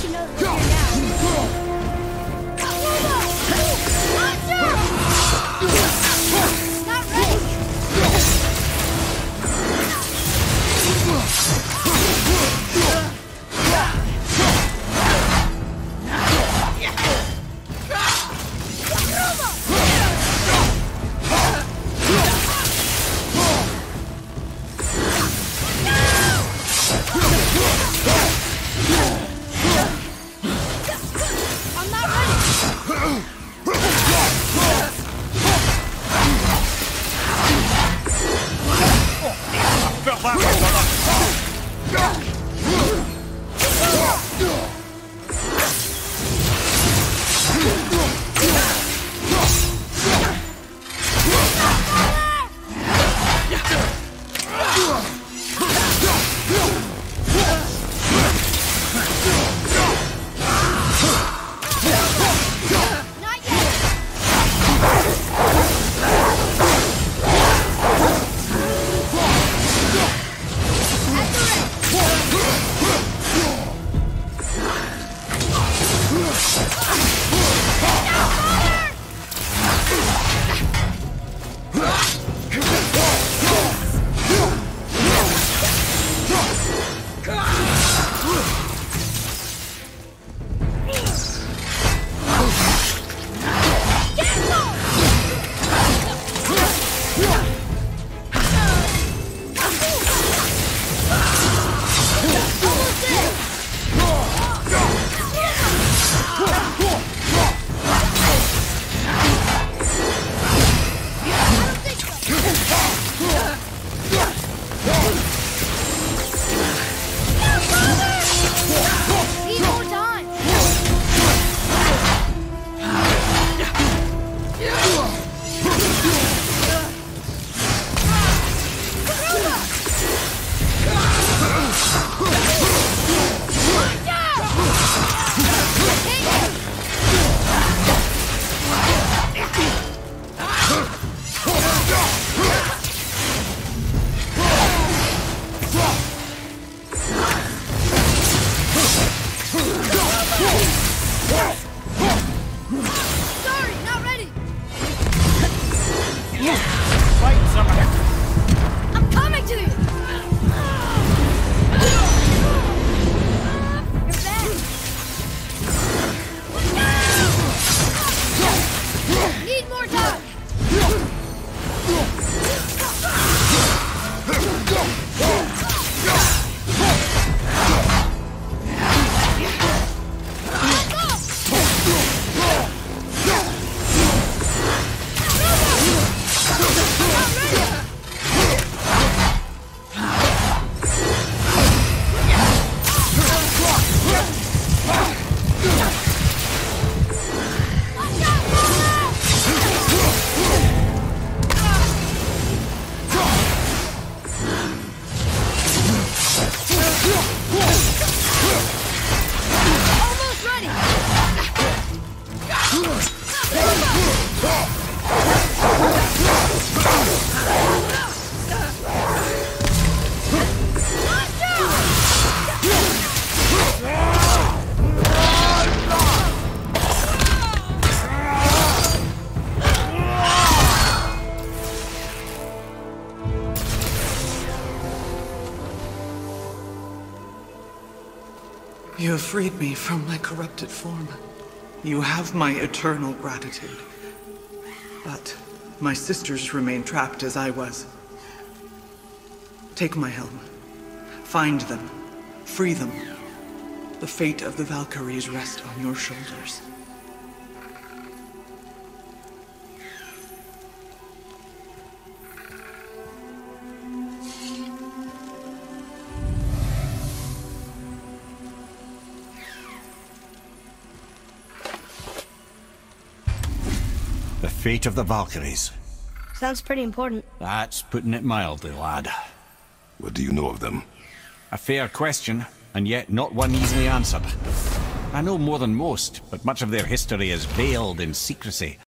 to know that you're now. Not ready. You have freed me from my corrupted form. You have my eternal gratitude. But my sisters remain trapped as I was. Take my helm. Find them. Free them. The fate of the Valkyries rests on your shoulders. The fate of the Valkyries. Sounds pretty important. That's putting it mildly, lad. What do you know of them? A fair question, and yet not one easily answered. I know more than most, but much of their history is veiled in secrecy.